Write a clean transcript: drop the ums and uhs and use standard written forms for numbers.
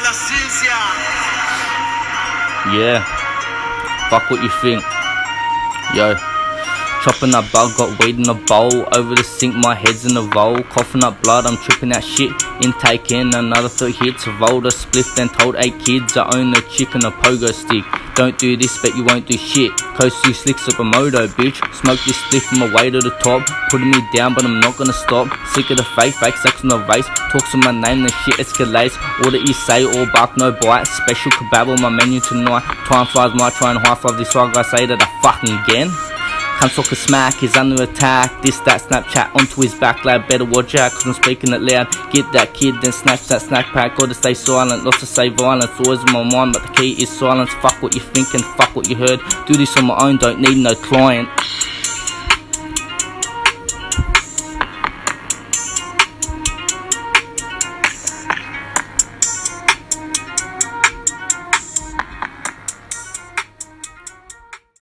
Yeah, fuck what you think. Yo, chopping up bug, got weed in a bowl. Over the sink, my head's in a bowl. Coughing up blood, I'm tripping out shit. Intaking another 3 hits. Rolled a spliff, then told 8 kids I own a chick and a pogo stick. Don't do this, bet you won't do shit. Coast 2 slicks up a moto, bitch. Smoke this spliff from my way to the top. Putting me down, but I'm not gonna stop. Sick of the fake sex on the race. Talks on my name, then shit escalates. All that you say, all bark, no bite. Special kebab on my menu tonight. Time flies, might try and high-five this swag. I say that I fucking again. Can't talk a smack, he's under attack. This, that, Snapchat onto his back, lad. Better watch out, cause I'm speaking it loud. Get that kid, then snatch that snack pack. Gotta stay silent, lots to say violence. Always in my mind, but the key is silence. Fuck what you think and fuck what you heard. Do this on my own, don't need no client.